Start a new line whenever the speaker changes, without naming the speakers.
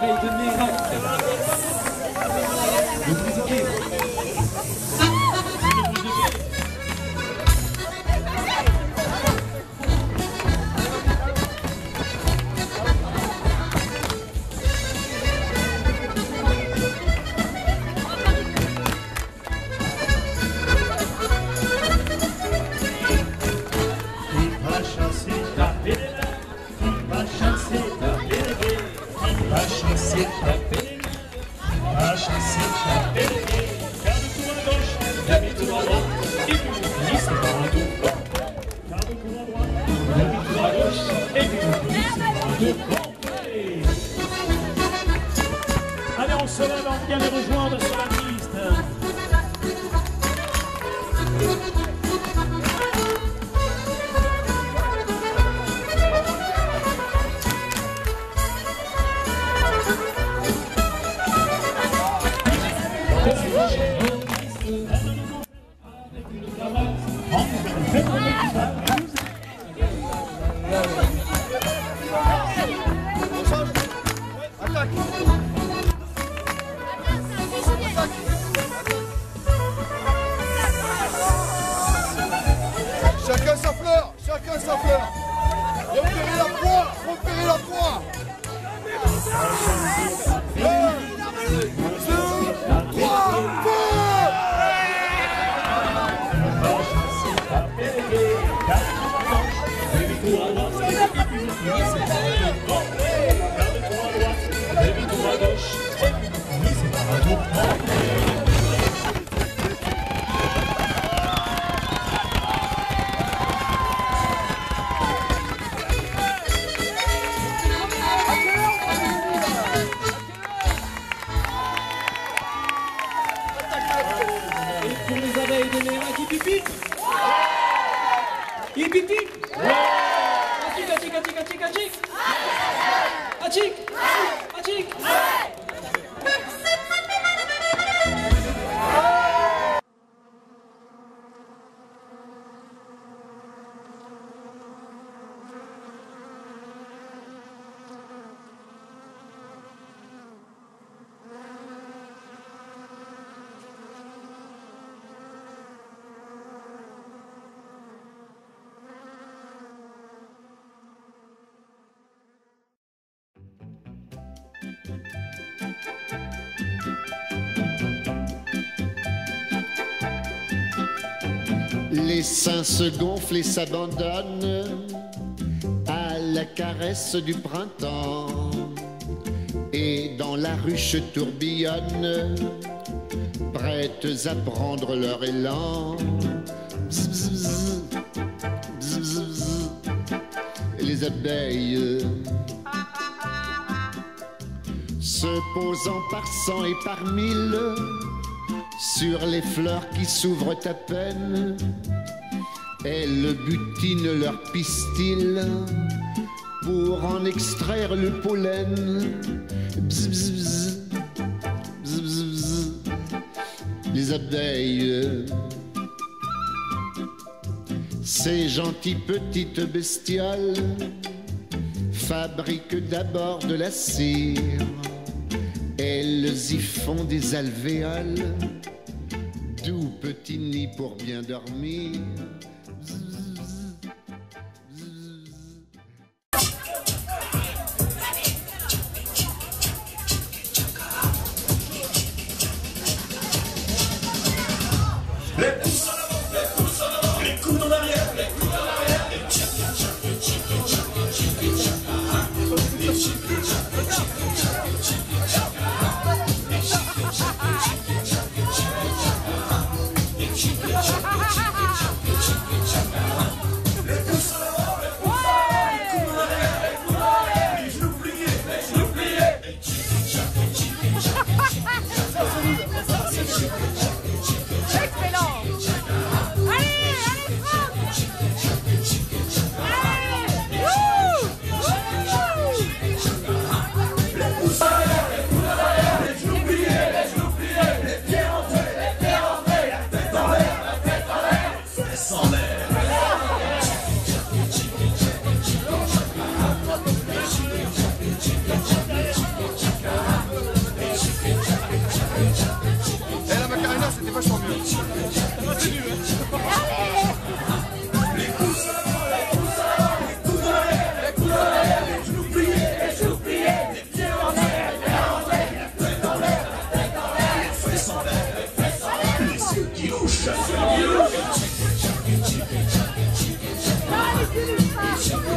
abeilles de Nérac. Le brisquet.
Allez, on se lève, on vient les rejoindre sur la piste.
Chacun sa fleur, chacun sa fleur. Repérez la proie, repérez la proie. 1, 2, 3, feu!
Pour les abeilles de Nérac, ils pipitent. Ils pipitent. Achik, achik, achik, achik, achik. Achik, achik.
Les seins se gonflent et s'abandonnent à la caresse du printemps. Et dans la ruche tourbillonnent, prêtes à prendre leur élan. Bzz, bzz, bzz. Bzz, bzz, bzz. Les abeilles se posant par cent et par mille sur les fleurs qui s'ouvrent à peine, elles butinent leur pistil pour en extraire le pollen. Bzz, bzz, bzz. Bzz, bzz, bzz. Les abeilles, ces gentilles petites bestioles, fabriquent d'abord de la cire. Elles y font des alvéoles, doux petits nids pour bien dormir.
Les coudes en arrière,
Philippe.